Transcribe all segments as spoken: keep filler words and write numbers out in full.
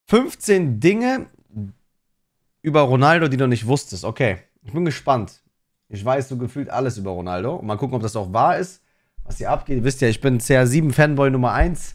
fünfzehn Dinge über Ronaldo, die du nicht wusstest. Okay, ich bin gespannt. Ich weiß so gefühlt alles über Ronaldo. Und mal gucken, ob das auch wahr ist, was hier abgeht. Ihr wisst ja, ich bin C R sieben Fanboy Nummer eins.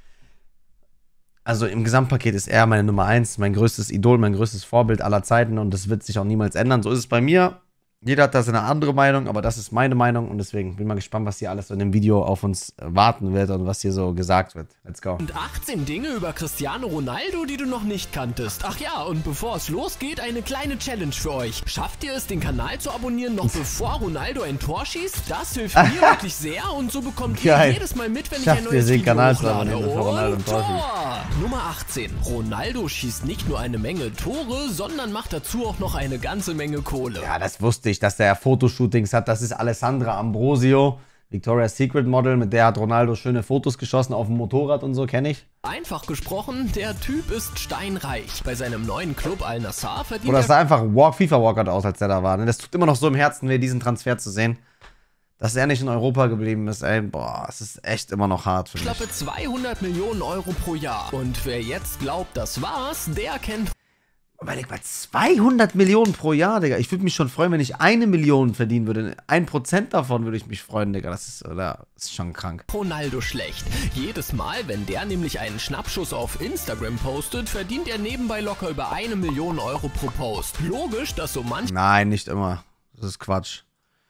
Also im Gesamtpaket ist er meine Nummer eins, mein größtes Idol, mein größtes Vorbild aller Zeiten. Und das wird sich auch niemals ändern. So ist es bei mir. Jeder hat da seine andere Meinung, aber das ist meine Meinung und deswegen bin ich mal gespannt, was hier alles so in dem Video auf uns warten wird und was hier so gesagt wird. Let's go. Und achtzehn Dinge über Cristiano Ronaldo, die du noch nicht kanntest. Ach ja, und bevor es losgeht, eine kleine Challenge für euch. Schafft ihr es, den Kanal zu abonnieren, noch bevor Ronaldo ein Tor schießt? Das hilft mir wirklich sehr und so bekommt Geil. ihr jedes Mal mit, wenn Schafft ich ein neues den Video Kanal zu hochlade. abonnieren, bevor Ronaldo ein Und Tor schießt. Tor! Nummer achtzehn. Ronaldo schießt nicht nur eine Menge Tore, sondern macht dazu auch noch eine ganze Menge Kohle. Ja, das wusste ich, dass der Fotoshootings hat. Das ist Alessandra Ambrosio, Victoria's Secret Model. Mit der hat Ronaldo schöne Fotos geschossen auf dem Motorrad und so, kenne ich. Einfach gesprochen, der Typ ist steinreich. Bei seinem neuen Club Al Nassr verdient Oder er es sah einfach Walk, FIFA-Walkout aus, als der da war. Das tut immer noch so im Herzen weh, diesen Transfer zu sehen. Dass er nicht in Europa geblieben ist, ey, boah, es ist echt immer noch hart für mich. schlappe zweihundert Millionen Euro pro Jahr. Und wer jetzt glaubt, das war's, der kennt... Überleg mal, zweihundert Millionen pro Jahr, Digga. Ich würde mich schon freuen, wenn ich eine Million verdienen würde. Ein Prozent davon würde ich mich freuen, Digga. Das ist, oder, das ist schon krank. Ronaldo schlecht. Jedes Mal, wenn der nämlich einen Schnappschuss auf Instagram postet, verdient er nebenbei locker über eine Million Euro pro Post. Logisch, dass so manch... Nein, nicht immer. Das ist Quatsch.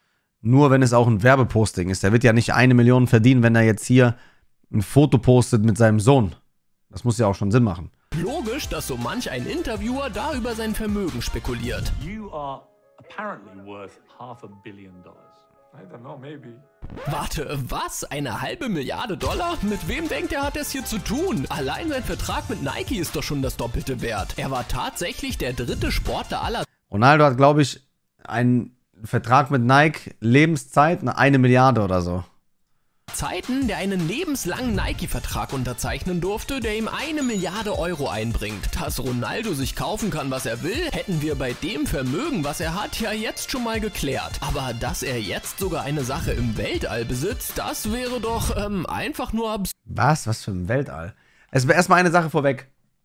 Nur wenn es auch ein Werbeposting ist. Der wird ja nicht eine Million verdienen, wenn er jetzt hier ein Foto postet mit seinem Sohn. Das muss ja auch schon Sinn machen. Logisch, dass so manch ein Interviewer da über sein Vermögen spekuliert. You are apparently worth half a billion dollars. I don't know, maybe. Warte, was? Eine halbe Milliarde Dollar? Mit wem denkt er, hat es hier zu tun? Allein sein Vertrag mit Nike ist doch schon das Doppelte wert. Er war tatsächlich der dritte Sportler aller Ronaldo hat, glaube ich, einen Vertrag mit Nike, Lebenszeit, eine Milliarde oder so. Zeiten, der einen lebenslangen Nike-Vertrag unterzeichnen durfte, der ihm eine Milliarde Euro einbringt. Dass Ronaldo sich kaufen kann, was er will, hätten wir bei dem Vermögen, was er hat, ja jetzt schon mal geklärt. Aber dass er jetzt sogar eine Sache im Weltall besitzt, das wäre doch ähm, einfach nur absurd. Was? Was für ein Weltall? Es wäre erstmal eine Sache vorweg.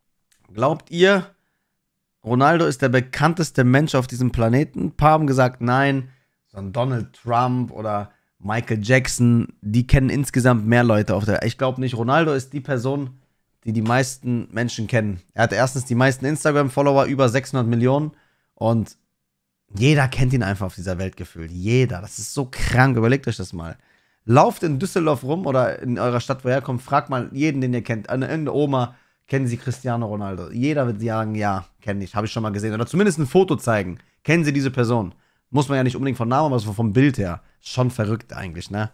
Glaubt ihr, Ronaldo ist der bekannteste Mensch auf diesem Planeten? Ein paar haben gesagt, nein. So ein Donald Trump oder Michael Jackson, die kennen insgesamt mehr Leute auf der Welt. Ich glaube nicht. Ronaldo ist die Person, die die meisten Menschen kennen. Er hat erstens die meisten Instagram-Follower, über sechshundert Millionen. Und jeder kennt ihn einfach auf dieser Welt gefühlt. Jeder. Das ist so krank. Überlegt euch das mal. Lauft in Düsseldorf rum oder in eurer Stadt, wo ihr herkommt. Fragt mal jeden, den ihr kennt. Eine irgendeine Oma. Kennen Sie Cristiano Ronaldo? Jeder wird sagen, ja, kenne ich, habe ich schon mal gesehen. Oder zumindest ein Foto zeigen. Kennen Sie diese Person? Muss man ja nicht unbedingt von Namen, aber so vom Bild her. Schon verrückt eigentlich, ne?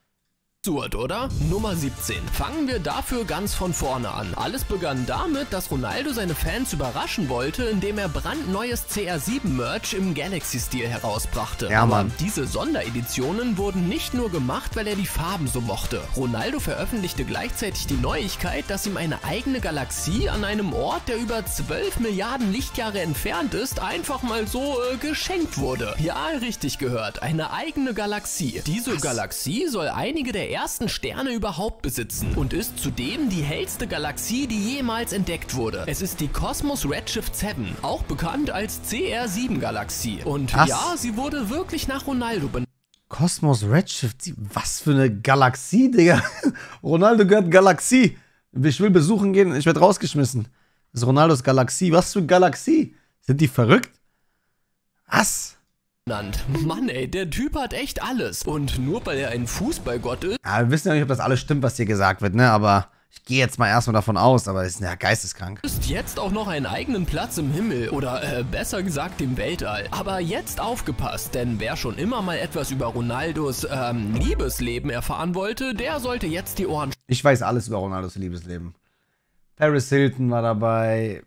Absurd, oder? Nummer siebzehn. Fangen wir dafür ganz von vorne an. Alles begann damit, dass Ronaldo seine Fans überraschen wollte, indem er brandneues C R sieben Merch im Galaxy-Stil herausbrachte. Ja, Mann. Aber diese Sondereditionen wurden nicht nur gemacht, weil er die Farben so mochte. Ronaldo veröffentlichte gleichzeitig die Neuigkeit, dass ihm eine eigene Galaxie an einem Ort, der über zwölf Milliarden Lichtjahre entfernt ist, einfach mal so äh, geschenkt wurde. Ja, richtig gehört. Eine eigene Galaxie. Diese Was? Galaxie soll einige der ersten Sterne überhaupt besitzen und ist zudem die hellste Galaxie, die jemals entdeckt wurde. Es ist die Cosmos Redshift sieben, auch bekannt als C R sieben Galaxie. Und Was? ja, sie wurde wirklich nach Ronaldo benannt. Cosmos Redshift sieben? Was für eine Galaxie, Digga. Ronaldo gehört Galaxie. Ich will besuchen gehen, ich werde rausgeschmissen. Das ist Ronaldos Galaxie. Was für eine Galaxie? Sind die verrückt? Was? Mann ey, der Typ hat echt alles. Und nur weil er ein Fußballgott ist... Ja, wir wissen ja nicht, ob das alles stimmt, was hier gesagt wird, ne? Aber ich gehe jetzt mal erstmal davon aus, aber es ist ja geisteskrank. Ist jetzt auch noch einen eigenen Platz im Himmel oder äh, besser gesagt im Weltall. Aber jetzt aufgepasst, denn wer schon immer mal etwas über Ronaldos ähm, Liebesleben erfahren wollte, der sollte jetzt die Ohren... Ich weiß alles über Ronaldos Liebesleben. Paris Hilton war dabei...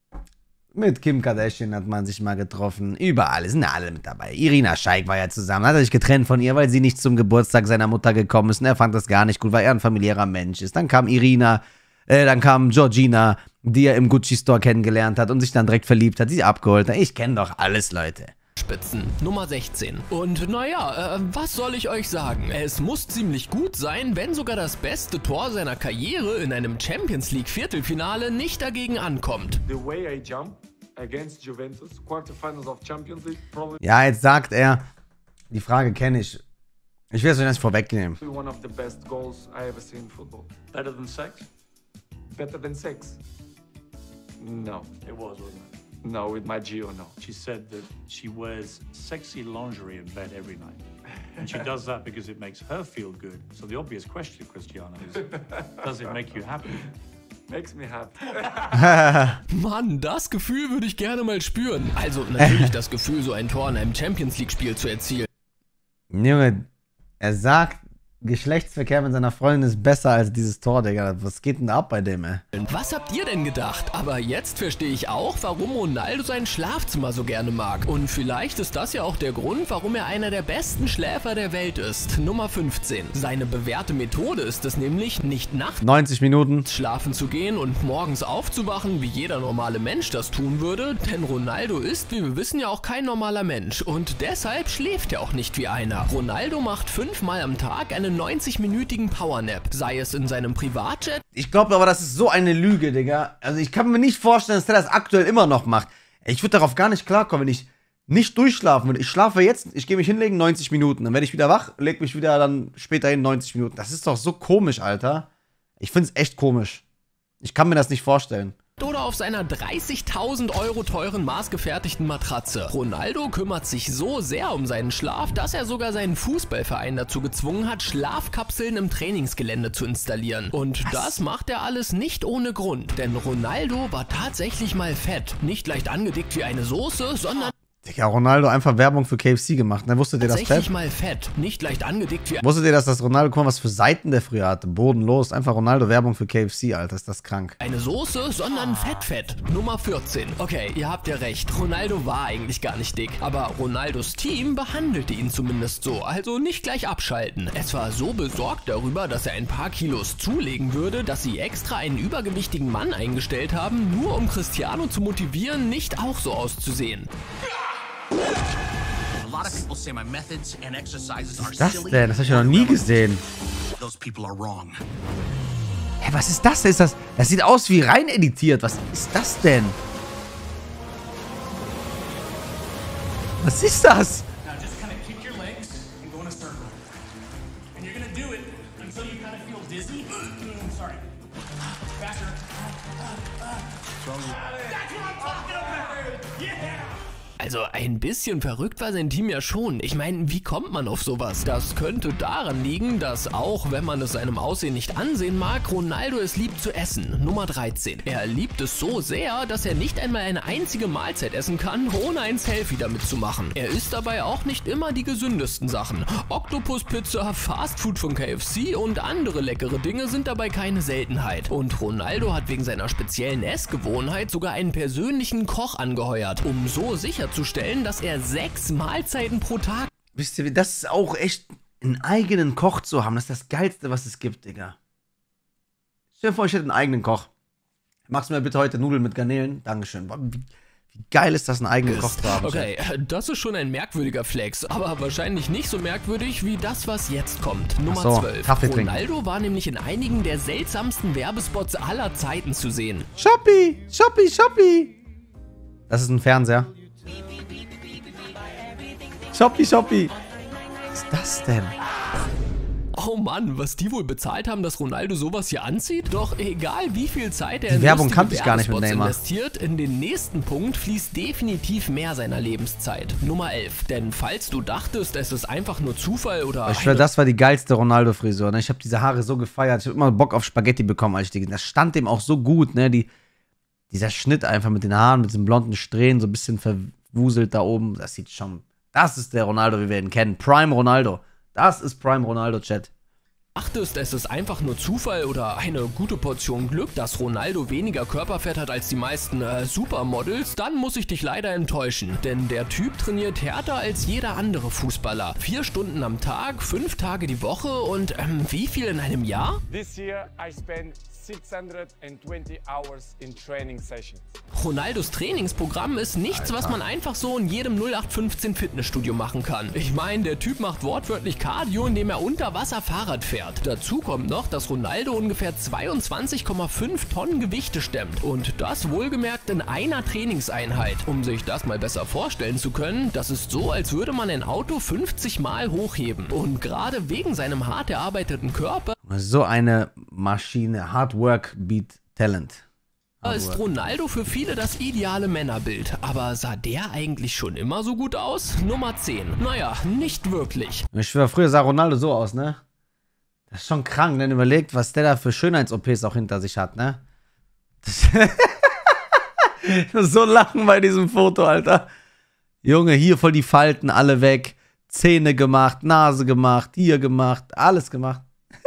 Mit Kim Kardashian hat man sich mal getroffen. Überall sind alle mit dabei. Irina Shayk war ja zusammen. Hat er sich getrennt von ihr, weil sie nicht zum Geburtstag seiner Mutter gekommen ist. Und er fand das gar nicht gut, weil er ein familiärer Mensch ist. Dann kam Irina, äh, dann kam Georgina, die er im Gucci Store kennengelernt hat und sich dann direkt verliebt hat. Sie abgeholt hat. Ich kenne doch alles, Leute. Spitzen, Nummer sechzehn. Und naja, äh, was soll ich euch sagen? Es muss ziemlich gut sein, wenn sogar das beste Tor seiner Karriere in einem Champions League Viertelfinale nicht dagegen ankommt. The way I jump against Juventus, quarterfinals of Champions League, probably Ja, jetzt sagt er, die Frage kenne ich. Ich will es euch nicht vorwegnehmen. one of the best goals I ever seen in football. Better than sex? Better than sex? No. It was, wasn't it? No, with my Gio, no. She said that she wears sexy lingerie in bed every night. And she does that because it makes her feel good. So the obvious question, Cristiano, is does it make you happy? Makes me happy. Mann, das Gefühl würde ich gerne mal spüren. Also natürlich das Gefühl, so ein Tor in einem Champions League Spiel zu erzielen. Junge, er sagt, Geschlechtsverkehr mit seiner Freundin ist besser als dieses Tor, Digga. Was geht denn da ab bei dem, ey? Was habt ihr denn gedacht? Aber jetzt verstehe ich auch, warum Ronaldo sein Schlafzimmer so gerne mag. Und vielleicht ist das ja auch der Grund, warum er einer der besten Schläfer der Welt ist. Nummer fünfzehn. Seine bewährte Methode ist es nämlich, nicht nachts neunzig Minuten. schlafen zu gehen und morgens aufzuwachen, wie jeder normale Mensch das tun würde. Denn Ronaldo ist, wie wir wissen, ja auch kein normaler Mensch. Und deshalb schläft er auch nicht wie einer. Ronaldo macht fünfmal am Tag einen neunzig-minütigen Powernap. Sei es in seinem Privatjet. Ich glaube aber, das ist so eine Lüge, Digga. Also ich kann mir nicht vorstellen, dass der das aktuell immer noch macht. Ich würde darauf gar nicht klarkommen, wenn ich nicht durchschlafen würde. Ich schlafe jetzt, ich gehe mich hinlegen, neunzig Minuten. Dann werde ich wieder wach, leg mich wieder dann später hin, neunzig Minuten. Das ist doch so komisch, Alter. Ich finde es echt komisch. Ich kann mir das nicht vorstellen. Oder auf seiner dreißigtausend Euro teuren maßgefertigten Matratze. Ronaldo kümmert sich so sehr um seinen Schlaf, dass er sogar seinen Fußballverein dazu gezwungen hat, Schlafkapseln im Trainingsgelände zu installieren. Und Was? das macht er alles nicht ohne Grund. Denn Ronaldo war tatsächlich mal fett. Nicht leicht angedickt wie eine Soße, sondern... Digga, Ronaldo einfach Werbung für K F C gemacht. Na, wusstet ihr das fett? Tatsächlich mal fett. Nicht leicht angedickt wie... Wusstet ihr, dass das Ronaldo, guck mal, was für Seiten der früher hatte? Bodenlos. Einfach Ronaldo Werbung für K F C, Alter. Ist das krank. Eine Soße, sondern Fett-Fett. Nummer vierzehn. Okay, ihr habt ja recht. Ronaldo war eigentlich gar nicht dick. Aber Ronaldos Team behandelte ihn zumindest so. Also nicht gleich abschalten. Es war so besorgt darüber, dass er ein paar Kilos zulegen würde, dass sie extra einen übergewichtigen Mann eingestellt haben, nur um Cristiano zu motivieren, nicht auch so auszusehen. Was ist das denn? Das habe ich noch nie gesehen. Hä, was ist das denn? Ist das, das sieht aus wie rein editiert. Was ist das denn? Was ist das? Also ein bisschen verrückt war sein Team ja schon. Ich meine, wie kommt man auf sowas? Das könnte daran liegen, dass auch, wenn man es seinem Aussehen nicht ansehen mag, Ronaldo es liebt zu essen. Nummer dreizehn. Er liebt es so sehr, dass er nicht einmal eine einzige Mahlzeit essen kann, ohne ein Selfie damit zu machen. Er isst dabei auch nicht immer die gesündesten Sachen. Oktopuspizza, Fastfood von K F C und andere leckere Dinge sind dabei keine Seltenheit. Und Ronaldo hat wegen seiner speziellen Essgewohnheit sogar einen persönlichen Koch angeheuert, um so sicherzustellen, dass er sechs Mahlzeiten pro Tag... Wisst ihr, das ist auch echt, einen eigenen Koch zu haben. Das ist das Geilste, was es gibt, Digga. Stell dir vor, ich hätte einen eigenen Koch. Machst du mir bitte heute Nudeln mit Garnelen? Dankeschön. Wie, wie geil ist das, einen eigenen Koch zu haben? Okay, das ist schon ein merkwürdiger Flex, aber wahrscheinlich nicht so merkwürdig wie das, was jetzt kommt. Nummer so, zwölf. Kaffee trinken. Ronaldo war nämlich in einigen der seltsamsten Werbespots aller Zeiten zu sehen. Shopee, Shopee, Shopee. Das ist ein Fernseher. Shopee, Shopee. Was ist das denn? Oh Mann, was die wohl bezahlt haben, dass Ronaldo sowas hier anzieht? Doch egal, wie viel Zeit er Die in Werbung lustige kannte ich gar nicht mit Werbespots Neymar. investiert, in den nächsten Punkt fließt definitiv mehr seiner Lebenszeit. Nummer elf. Denn falls du dachtest, es ist einfach nur Zufall oder... Ich schwör, das war die geilste Ronaldo-Frisur. Ne? Ich habe diese Haare so gefeiert. Ich habe immer Bock auf Spaghetti bekommen, als ich die... Das stand dem auch so gut, ne? Die, dieser Schnitt einfach mit den Haaren, mit diesen blonden Strähnen, so ein bisschen verwuselt da oben. Das sieht schon... Das ist der Ronaldo, wie wir ihn kennen. Prime Ronaldo. Das ist Prime Ronaldo, Chat. Dachtest, es ist einfach nur Zufall oder eine gute Portion Glück, dass Ronaldo weniger Körperfett hat als die meisten äh, Supermodels, dann muss ich dich leider enttäuschen. Denn der Typ trainiert härter als jeder andere Fußballer. Vier Stunden am Tag, fünf Tage die Woche und ähm, wie viel in einem Jahr? This year I spent six hundred twenty hours in training sessions. Ronaldos Trainingsprogramm ist nichts, was man einfach so in jedem null acht fünfzehn Fitnessstudio machen kann. Ich meine, der Typ macht wortwörtlich Cardio, indem er unter Wasser Fahrrad fährt. Dazu kommt noch, dass Ronaldo ungefähr zweiundzwanzig Komma fünf Tonnen Gewichte stemmt. Und das wohlgemerkt in einer Trainingseinheit. Um sich das mal besser vorstellen zu können, das ist so, als würde man ein Auto fünfzig Mal hochheben. Und gerade wegen seinem hart erarbeiteten Körper So eine Maschine. Hard Work beat Talent. ist Ronaldo für viele das ideale Männerbild. Aber sah der eigentlich schon immer so gut aus? Nummer zehn. Naja, nicht wirklich. Ich schwör, früher sah Ronaldo so aus, ne? Das ist schon krank, denn überlegt, was der da für Schönheits-O Ps auch hinter sich hat, ne? Das ich muss so lachen bei diesem Foto, Alter. Junge, hier voll die Falten, alle weg. Zähne gemacht, Nase gemacht, hier gemacht, alles gemacht.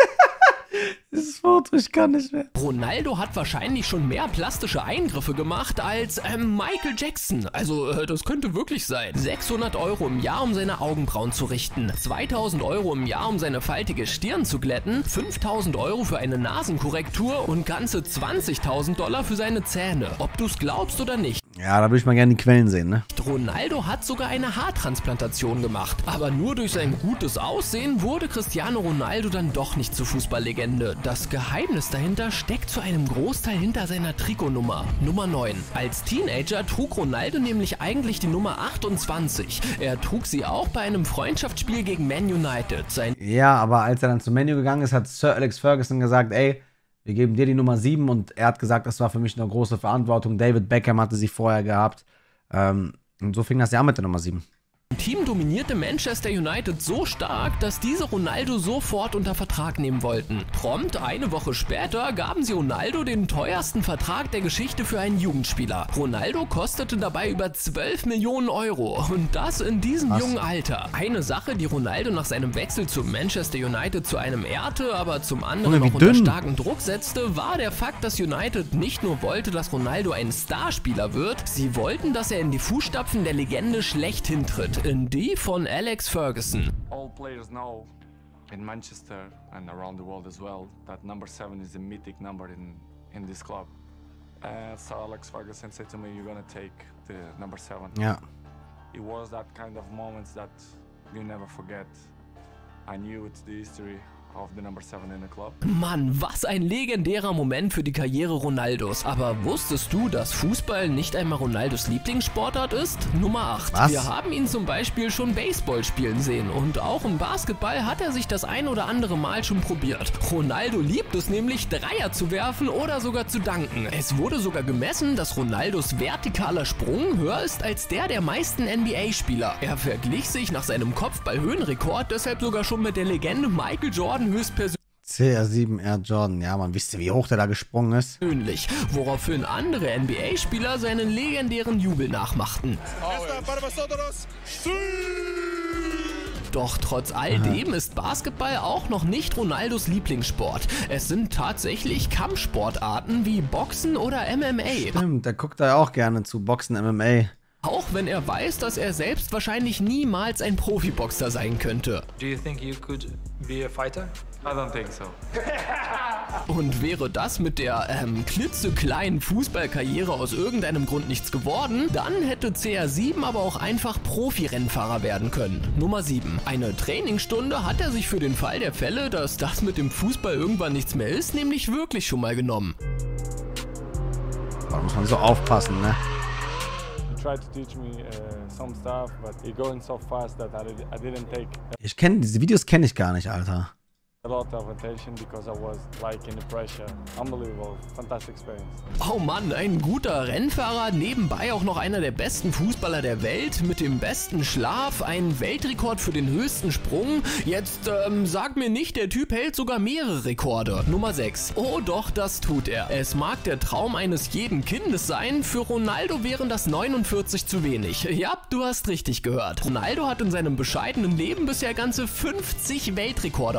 Dieses Foto, ich kann nicht mehr. Ronaldo hat wahrscheinlich schon mehr plastische Eingriffe gemacht als ähm, Michael Jackson. Also, äh, das könnte wirklich sein. sechshundert Euro im Jahr, um seine Augenbrauen zu richten. zweitausend Euro im Jahr, um seine faltige Stirn zu glätten. fünftausend Euro für eine Nasenkorrektur und ganze zwanzigtausend Dollar für seine Zähne. Ob du es glaubst oder nicht. Ja, da würde ich mal gerne die Quellen sehen, ne? Ronaldo hat sogar eine Haartransplantation gemacht. Aber nur durch sein gutes Aussehen wurde Cristiano Ronaldo dann doch nicht zur Fußballlegende. Das Geheimnis dahinter steckt zu einem Großteil hinter seiner Trikotnummer. Nummer neun. Als Teenager trug Ronaldo nämlich eigentlich die Nummer achtundzwanzig. Er trug sie auch bei einem Freundschaftsspiel gegen Man United. Sein Ja, aber als er dann zum Menu gegangen ist, hat Sir Alex Ferguson gesagt, ey, wir geben dir die Nummer sieben und er hat gesagt, das war für mich eine große Verantwortung. David Beckham hatte sie vorher gehabt. Ähm, und so fing das Jahr mit der Nummer sieben. Team dominierte Manchester United so stark, dass diese Ronaldo sofort unter Vertrag nehmen wollten. Prompt eine Woche später gaben sie Ronaldo den teuersten Vertrag der Geschichte für einen Jugendspieler. Ronaldo kostete dabei über zwölf Millionen Euro und das in diesem Was? jungen Alter. Eine Sache, die Ronaldo nach seinem Wechsel zu Manchester United zu einem ehrte, aber zum anderen Junge, wie auch unter dünn. starken Druck setzte, war der Fakt, dass United nicht nur wollte, dass Ronaldo ein Starspieler wird, sie wollten, dass er in die Fußstapfen der Legende schlechthin tritt. In die von Alex Ferguson. All players know in Manchester and around the world as well that number seven is a mythic number in in this club. Uh, so Alex Ferguson said to me, "You're gonna take the number seven." Ja. It was that kind of moments that you never forget. I knew it's the history of the number seven in the club. Mann, was ein legendärer Moment für die Karriere Ronaldos. Aber wusstest du, dass Fußball nicht einmal Ronaldos Lieblingssportart ist? Nummer acht. Was? Wir haben ihn zum Beispiel schon Baseball spielen sehen und auch im Basketball hat er sich das ein oder andere Mal schon probiert. Ronaldo liebt es nämlich, Dreier zu werfen oder sogar zu danken. Es wurde sogar gemessen, dass Ronaldos vertikaler Sprung höher ist als der der meisten N B A-Spieler. Er verglich sich nach seinem Kopfballhöhenrekord deshalb sogar schon mit der Legende Michael Jordan höchstpersönlich. C R sieben Air Jordan. Ja, man, wisst ihr, wie hoch der da gesprungen ist? Woraufhin andere N B A-Spieler seinen legendären Jubel nachmachten. Doch trotz all dem ist Basketball auch noch nicht Ronaldos Lieblingssport. Es sind tatsächlich Kampfsportarten wie Boxen oder M M A. Stimmt, der guckt da ja auch gerne zu Boxen, M M A. Auch wenn er weiß, dass er selbst wahrscheinlich niemals ein Profiboxer sein könnte. Do you think you could be a fighter? I don't think so. Und wäre das mit der ähm, klitzekleinen Fußballkarriere aus irgendeinem Grund nichts geworden, dann hätte C R sieben aber auch einfach Profi-Rennfahrer werden können. Nummer sieben. Eine Trainingsstunde hat er sich für den Fall der Fälle, dass das mit dem Fußball irgendwann nichts mehr ist, nämlich wirklich schon mal genommen. Da muss man so aufpassen, ne? He tried to teach me uh, some stuff, but it going so fast that I, I didn't take Ich kenne diese Videos, kenne ich gar nicht, Alter. a lot of attention because I was like in the pressure. Unbelievable, fantastic experience. Oh Mann, ein guter Rennfahrer, nebenbei auch noch einer der besten Fußballer der Welt, mit dem besten Schlaf, ein Weltrekord für den höchsten Sprung. Jetzt, ähm, sag mir nicht, der Typ hält sogar mehrere Rekorde. Nummer sechs. Oh doch, das tut er. Es mag der Traum eines jeden Kindes sein, für Ronaldo wären das neunundvierzig zu wenig. Ja, du hast richtig gehört. Ronaldo hat in seinem bescheidenen Leben bisher ganze fünfzig Weltrekorde aufgestellt.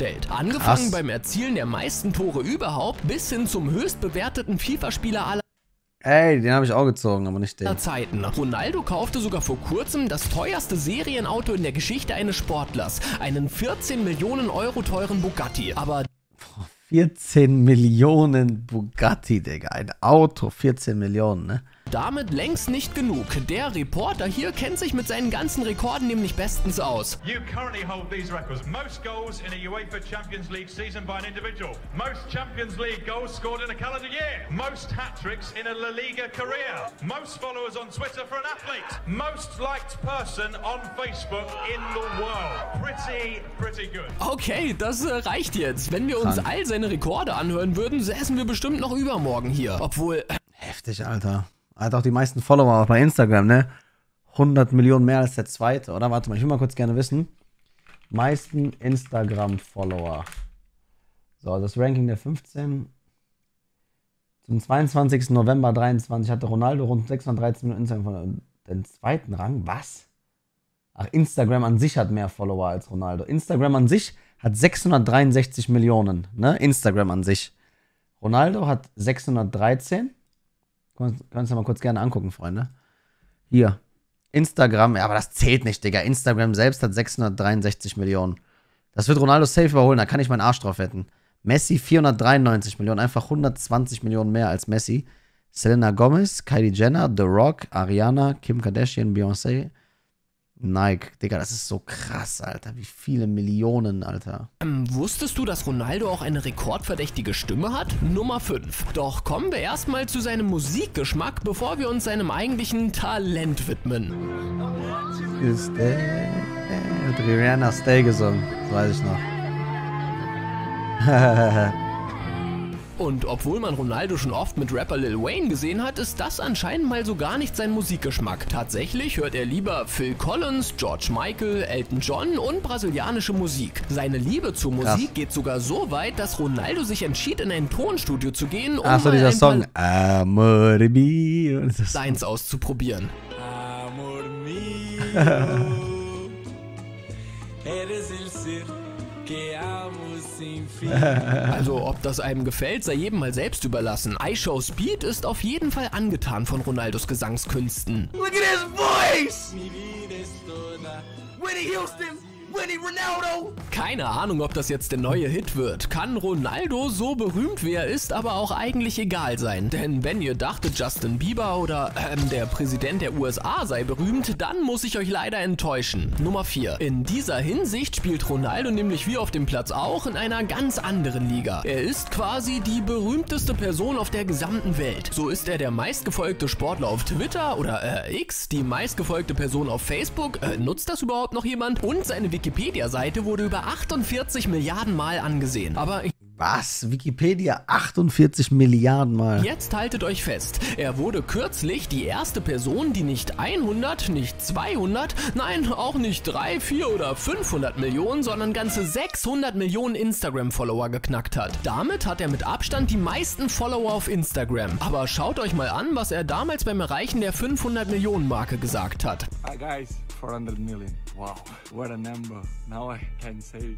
Welt. Angefangen beim Erzielen der meisten Tore überhaupt bis hin zum höchst bewerteten FIFA-Spieler aller Ey, den habe ich auch gezogen, aber nicht den. Zeiten. Ronaldo kaufte sogar vor kurzem das teuerste Serienauto in der Geschichte eines Sportlers. Einen vierzehn Millionen Euro teuren Bugatti. Aber vierzehn Millionen Bugatti, Digga. Ein Auto, vierzehn Millionen, ne? damit längst nicht genug. Der Reporter hier kennt sich mit seinen ganzen Rekorden nämlich bestens aus. You currently hold these records. Most goals in a UEFA Champions League season by an individual. Most Champions League goals scored in a calendar year. Most hat-tricks in a La Liga career. Most followers on Twitter for an athlete. Most liked person on Facebook in the world. Pretty, pretty good. Okay, das äh, reicht jetzt. Wenn wir uns Krank. all seine Rekorde anhören würden, säßen wir bestimmt noch übermorgen hier. Obwohl... Äh, Heftig, Alter. Er hat auch die meisten Follower auch bei Instagram, ne? hundert Millionen mehr als der zweite, oder? Warte mal, ich will mal kurz gerne wissen. Meisten Instagram-Follower. So, das Ranking der fünfzehn. Zum zweiundzwanzigsten November dreiundzwanzig hatte Ronaldo rund sechshundertdreizehn Millionen Instagram-Follower. Den zweiten Rang? Was? Ach, Instagram an sich hat mehr Follower als Ronaldo. Instagram an sich hat sechshundertdreiundsechzig Millionen, ne? Instagram an sich. Ronaldo hat sechshundertdreizehn. Kannst du mal kurz gerne angucken, Freunde. Hier. Instagram, ja, aber das zählt nicht, Digga. Instagram selbst hat sechshundertdreiundsechzig Millionen. Das wird Ronaldo safe überholen, da kann ich meinen Arsch drauf wetten. Messi vierhundertdreiundneunzig Millionen, einfach hundertzwanzig Millionen mehr als Messi. Selena Gomez, Kylie Jenner, The Rock, Ariana, Kim Kardashian, Beyoncé, Nike. Digga, das ist so krass, Alter. Wie viele Millionen, Alter. Ähm, wusstest du, dass Ronaldo auch eine rekordverdächtige Stimme hat? Nummer fünf. Doch kommen wir erstmal zu seinem Musikgeschmack, bevor wir uns seinem eigentlichen Talent widmen. Ist der... Hat Rihanna Stay gesungen, das weiß ich noch. Und obwohl man Ronaldo schon oft mit Rapper Lil Wayne gesehen hat, ist das anscheinend mal so gar nicht sein Musikgeschmack. Tatsächlich hört er lieber Phil Collins, George Michael, Elton John und brasilianische Musik. Seine Liebe zur Musik Krass. geht sogar so weit, dass Ronaldo sich entschied, in ein Tonstudio zu gehen, um Ach so, mal dieser ein Song. paar Amor mio. Das ist- Lines auszuprobieren. Amor mio, eres el ser que amo sin fin. Also ob das einem gefällt, sei jedem mal selbst überlassen. iShow Speed ist auf jeden Fall angetan von Ronaldos Gesangskünsten. Look at his voice! Mi vida es toda. Winnie Houston! Winnie Ronaldo! Keine Ahnung, ob das jetzt der neue Hit wird. Kann Ronaldo, so berühmt wie er ist, aber auch eigentlich egal sein. Denn wenn ihr dachtet, Justin Bieber oder ähm, der Präsident der U S A sei berühmt, dann muss ich euch leider enttäuschen. Nummer vier. In dieser Hinsicht spielt Ronaldo nämlich wie auf dem Platz auch in einer ganz anderen Liga. Er ist quasi die berühmteste Person auf der gesamten Welt. So ist er der meistgefolgte Sportler auf Twitter oder äh, X, die meistgefolgte Person auf Facebook. Äh, nutzt das überhaupt noch jemand? Und seine Wikipedia-Seite wurde über achtundvierzig Milliarden Mal angesehen. Aber Was? Wikipedia achtundvierzig Milliarden Mal. jetzt haltet euch fest, er wurde kürzlich die erste Person, die nicht hundert, nicht zweihundert, nein, auch nicht drei, vier oder fünfhundert Millionen, sondern ganze sechshundert Millionen Instagram-Follower geknackt hat. Damit hat er mit Abstand die meisten Follower auf Instagram. Aber schaut euch mal an, was er damals beim Erreichen der fünfhundert Millionen Marke gesagt hat. Hi guys, four hundred million. Wow, what a number. Now I can say,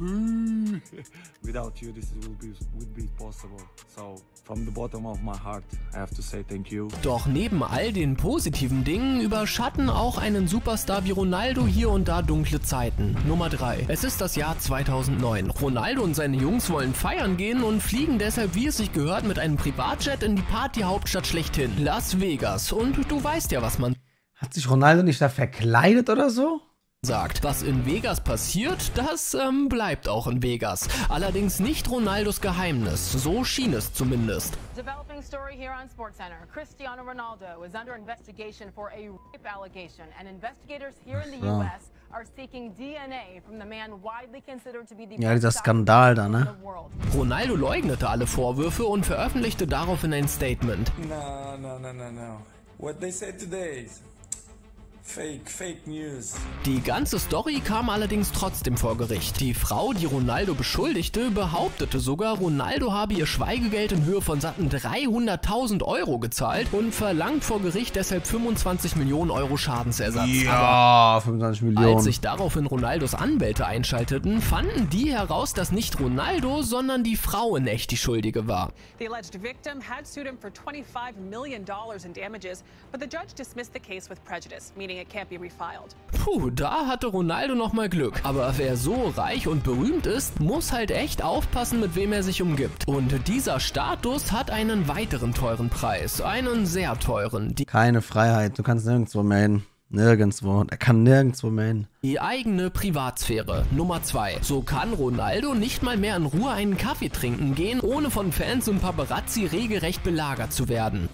without you this will be, would be possible. So, from the bottom of my heart, I have to say thank you. Doch neben all den positiven Dingen überschatten auch einen Superstar wie Ronaldo hier und da dunkle Zeiten. Nummer drei. Es ist das Jahr zweitausendneun. Ronaldo und seine Jungs wollen feiern gehen und fliegen deshalb, wie es sich gehört, mit einem Privatjet in die Partyhauptstadt schlechthin, Las Vegas. Und du weißt ja, was man Hat sich Ronaldo nicht da verkleidet oder so? sagt. Was in Vegas passiert, das ähm, bleibt auch in Vegas. Allerdings nicht Ronaldos Geheimnis. So schien es zumindest. Developing story here on SportsCenter. Cristiano Ronaldo is under investigation for a rape allegation, and investigators here in the U S are seeking D N A from the man widely considered to be the Ja, dieser best Skandal da, soccer ne? in the world. Ronaldo leugnete alle Vorwürfe und veröffentlichte daraufhin ein Statement. No, no, no, no, no. What they said today is Fake, Fake News. Die ganze Story kam allerdings trotzdem vor Gericht. Die Frau, die Ronaldo beschuldigte, behauptete sogar, Ronaldo habe ihr Schweigegeld in Höhe von satten dreihunderttausend Euro gezahlt und verlangt vor Gericht deshalb fünfundzwanzig Millionen Euro Schadensersatz. Ja, fünfundzwanzig Millionen. Als sich daraufhin Ronaldos Anwälte einschalteten, fanden die heraus, dass nicht Ronaldo, sondern die Frau in echt die Schuldige war. The alleged victim had sued him for twenty-five million dollars in damages, but the judge dismissed the case with prejudice, meaning it can't be refiled. Puh, da hatte Ronaldo noch mal Glück. Aber wer so reich und berühmt ist, muss halt echt aufpassen, mit wem er sich umgibt. Und dieser Status hat einen weiteren teuren Preis. Einen sehr teuren. Die Keine Freiheit, du kannst nirgendwo mehr hin. Nirgendwo. Er kann nirgendwo mehr hin. Die eigene Privatsphäre. Nummer zwei. So kann Ronaldo nicht mal mehr in Ruhe einen Kaffee trinken gehen, ohne von Fans und Paparazzi regelrecht belagert zu werden.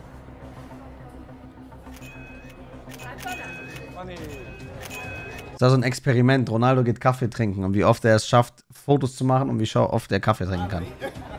Das ist also ein Experiment. Ronaldo geht Kaffee trinken und wie oft er es schafft, Fotos zu machen und wie oft er Kaffee trinken kann.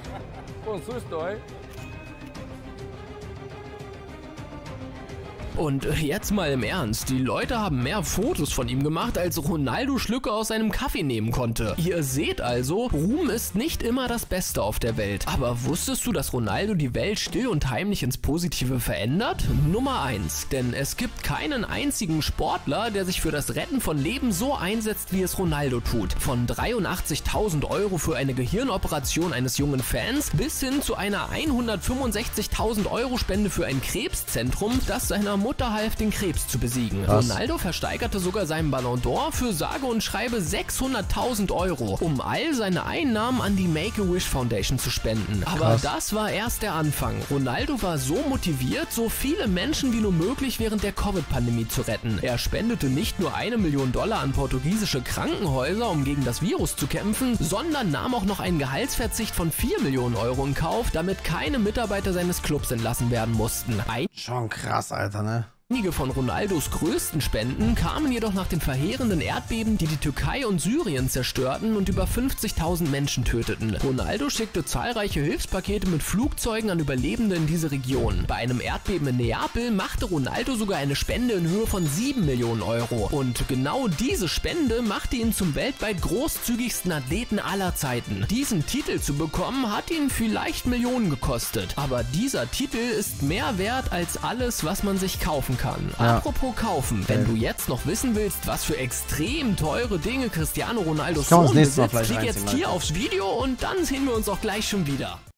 Und jetzt mal im Ernst, die Leute haben mehr Fotos von ihm gemacht, als Ronaldo Schlücke aus seinem Kaffee nehmen konnte. Ihr seht also, Ruhm ist nicht immer das Beste auf der Welt. Aber wusstest du, dass Ronaldo die Welt still und heimlich ins Positive verändert? Nummer eins. Denn es gibt keinen einzigen Sportler, der sich für das Retten von Leben so einsetzt, wie es Ronaldo tut. Von dreiundachtzigtausend Euro für eine Gehirnoperation eines jungen Fans bis hin zu einer hundertfünfundsechzigtausend Euro Spende für ein Krebszentrum, das seiner Mutter half, den Krebs zu besiegen. Was? Ronaldo versteigerte sogar seinen Ballon d'Or für sage und schreibe sechshunderttausend Euro, um all seine Einnahmen an die Make-A-Wish Foundation zu spenden. Aber Krass. das war erst der Anfang. Ronaldo war so motiviert, so viele Menschen wie nur möglich während der Covid-Pandemie zu retten. Er spendete nicht nur eine Million Dollar an portugiesische Krankenhäuser, um gegen das Virus zu kämpfen, sondern nahm auch noch einen Gehaltsverzicht von vier Millionen Euro in Kauf, damit keine Mitarbeiter seines Clubs entlassen werden mussten. Ein Schon krass, Alter, ne? Einige von Ronaldos größten Spenden kamen jedoch nach den verheerenden Erdbeben, die die Türkei und Syrien zerstörten und über fünfzigtausend Menschen töteten. Ronaldo schickte zahlreiche Hilfspakete mit Flugzeugen an Überlebende in diese Region. Bei einem Erdbeben in Neapel machte Ronaldo sogar eine Spende in Höhe von sieben Millionen Euro. Und genau diese Spende machte ihn zum weltweit großzügigsten Athleten aller Zeiten. Diesen Titel zu bekommen, hat ihn vielleicht Millionen gekostet. Aber dieser Titel ist mehr wert als alles, was man sich kaufen kann. Kann. Ja. Apropos kaufen, wenn du jetzt noch wissen willst, was für extrem teure Dinge Cristiano Ronaldos Kann man das Sohn nächste Mal besitzt, vielleicht klick jetzt reinziehen, hier Leute. aufs Video und dann sehen wir uns auch gleich schon wieder.